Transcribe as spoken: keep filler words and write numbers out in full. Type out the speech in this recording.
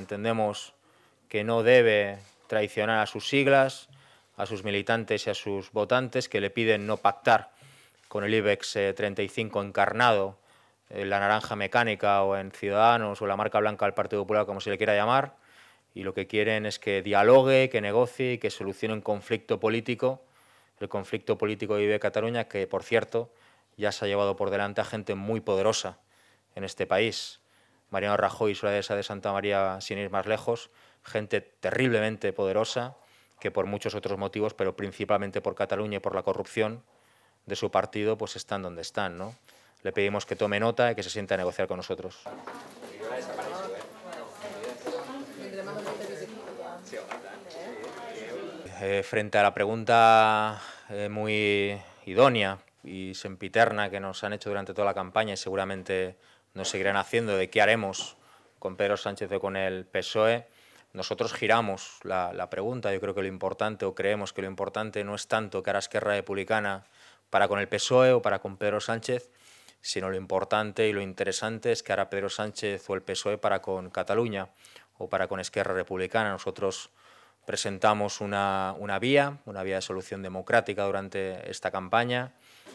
entendemos que no debe traicionar a sus siglas, a sus militantes y a sus votantes, que le piden no pactar con el IBEX eh, treinta y cinco encarnado en la naranja mecánica o en Ciudadanos o la marca blanca del Partido Popular, como se le quiera llamar, y lo que quieren es que dialogue, que negocie y que solucione un conflicto político, el conflicto político que vive Cataluña, que, por cierto, ya se ha llevado por delante a gente muy poderosa en este país. Mariano Rajoy y su dehesa de Santa María, sin ir más lejos, gente terriblemente poderosa, que por muchos otros motivos, pero principalmente por Cataluña y por la corrupción de su partido, pues están donde están, ¿no? Le pedimos que tome nota y que se siente a negociar con nosotros. Eh, frente a la pregunta eh, muy idónea y sempiterna que nos han hecho durante toda la campaña y seguramente nos seguirán haciendo de qué haremos con Pedro Sánchez o con el P S O E, nosotros giramos la, la pregunta. Yo creo que lo importante, o creemos que lo importante, no es tanto que hará Esquerra Republicana para con el P S O E o para con Pedro Sánchez, sino lo importante y lo interesante es que hará Pedro Sánchez o el P S O E para con Cataluña o para con Esquerra Republicana. Nosotros presentamos una, una vía, una vía de solución democrática durante esta campaña,